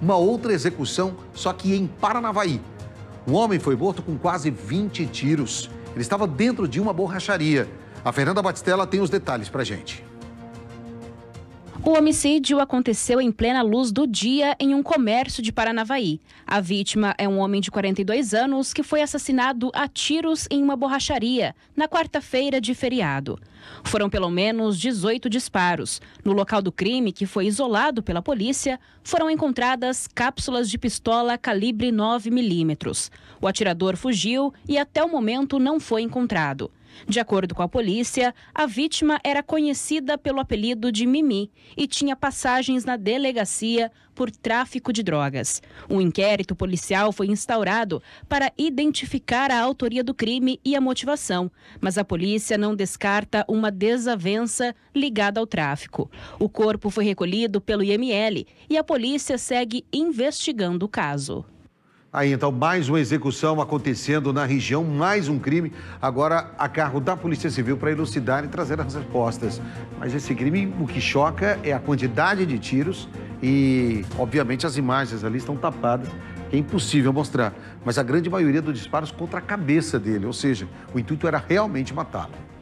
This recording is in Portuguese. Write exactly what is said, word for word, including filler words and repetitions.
uma outra execução, só que em Paranavaí. Um homem foi morto com quase vinte tiros. Ele estava dentro de uma borracharia. A Fernanda Batistella tem os detalhes pra gente. O homicídio aconteceu em plena luz do dia em um comércio de Paranavaí. A vítima é um homem de quarenta e dois anos que foi assassinado a tiros em uma borracharia na quarta-feira de feriado. Foram pelo menos dezoito disparos. No local do crime, que foi isolado pela polícia, foram encontradas cápsulas de pistola calibre nove milímetros. O atirador fugiu e até o momento não foi encontrado. De acordo com a polícia, a vítima era conhecida pelo apelido de Mimi e tinha passagens na delegacia por tráfico de drogas. Um inquérito policial foi instaurado para identificar a autoria do crime e a motivação, mas a polícia não descarta uma desavença ligada ao tráfico. O corpo foi recolhido pelo I M L e a polícia segue investigando o caso. Aí, então, mais uma execução acontecendo na região, mais um crime, agora a cargo da Polícia Civil para elucidar e trazer as respostas. Mas esse crime, o que choca é a quantidade de tiros e, obviamente, as imagens ali estão tapadas, que é impossível mostrar. Mas a grande maioria dos disparos contra a cabeça dele, ou seja, o intuito era realmente matá-lo.